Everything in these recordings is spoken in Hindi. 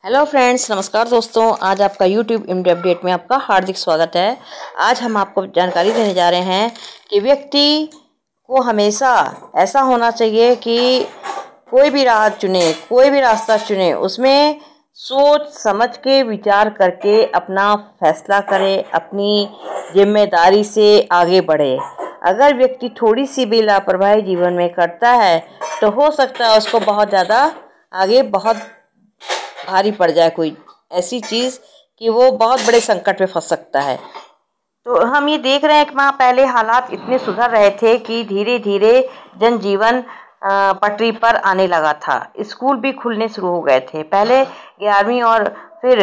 हेलो फ्रेंड्स, नमस्कार दोस्तों। आज आपका यूट्यूब इंडिया अपडेट में आपका हार्दिक स्वागत है। आज हम आपको जानकारी देने जा रहे हैं कि व्यक्ति को हमेशा ऐसा होना चाहिए कि कोई भी राह चुने, कोई भी रास्ता चुने, उसमें सोच समझ के विचार करके अपना फैसला करे, अपनी जिम्मेदारी से आगे बढ़े। अगर व्यक्ति थोड़ी सी भी लापरवाही जीवन में करता है तो हो सकता है उसको बहुत ज़्यादा आगे बहुत भारी पड़ जाए कोई ऐसी चीज़ कि वो बहुत बड़े संकट में फंस सकता है। तो हम ये देख रहे हैं कि वहाँ पहले हालात इतने सुधर रहे थे कि धीरे धीरे जनजीवन पटरी पर आने लगा था। स्कूल भी खुलने शुरू हो गए थे। पहले 11वीं और फिर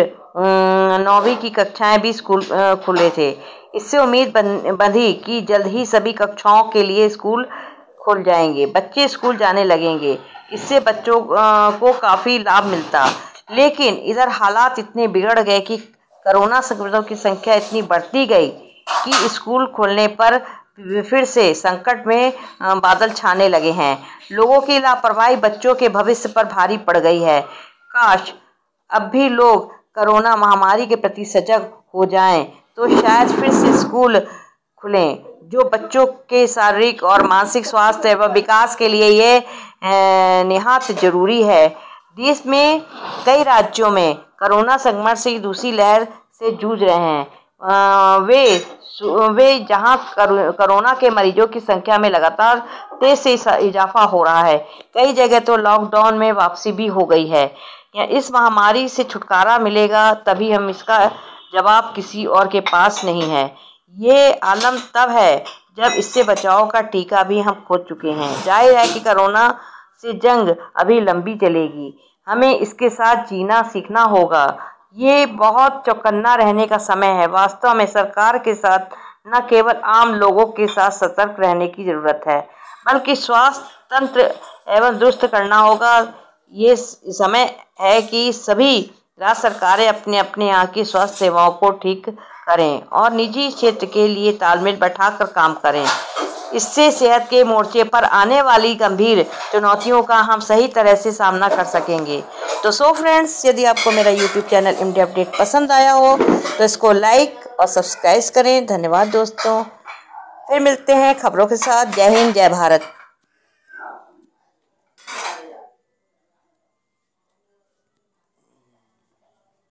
9वीं की कक्षाएं भी स्कूल खुले थे। इससे उम्मीद बंधी कि जल्द ही सभी कक्षाओं के लिए स्कूल खुल जाएंगे, बच्चे स्कूल जाने लगेंगे। इससे बच्चों को काफ़ी लाभ मिलता। लेकिन इधर हालात इतने बिगड़ गए कि कोरोना संक्रमितों की संख्या इतनी बढ़ती गई कि स्कूल खोलने पर फिर से संकट में बादल छाने लगे हैं। लोगों की लापरवाही बच्चों के भविष्य पर भारी पड़ गई है। काश अब भी लोग कोरोना महामारी के प्रति सजग हो जाएं तो शायद फिर से स्कूल खुलें, जो बच्चों के शारीरिक और मानसिक स्वास्थ्य एवं विकास के लिए ये निहायत जरूरी है। देश में कई राज्यों में कोरोना संक्रमण से दूसरी लहर से जूझ रहे हैं। वे जहां कोरोना के मरीजों की संख्या में लगातार तेज से इजाफा हो रहा है। कई जगह तो लॉकडाउन में वापसी भी हो गई है। इस महामारी से छुटकारा मिलेगा तभी हम इसका जवाब किसी और के पास नहीं है। ये आलम तब है जब इससे बचाव का टीका भी हम खोज चुके हैं। जाहिर है कि कोरोना से जंग अभी लंबी चलेगी। हमें इसके साथ जीना सीखना होगा। ये बहुत चौकन्ना रहने का समय है। वास्तव में सरकार के साथ न केवल आम लोगों के साथ सतर्क रहने की ज़रूरत है, बल्कि स्वास्थ्य तंत्र एवं दुरुस्त करना होगा। ये समय है कि सभी राज्य सरकारें अपने अपने यहाँ की स्वास्थ्य सेवाओं को ठीक करें और निजी क्षेत्र के लिए तालमेल बैठाकर काम करें। इससे सेहत के मोर्चे पर आने वाली गंभीर चुनौतियों का हम सही तरह से सामना कर सकेंगे। तो फ्रेंड्स, यदि आपको मेरा यूट्यूब चैनल इंडिया अपडेट पसंद आया हो तो इसको लाइक और सब्सक्राइब करें। धन्यवाद दोस्तों। फिर मिलते हैं खबरों के साथ। जय हिंद, जय भारत।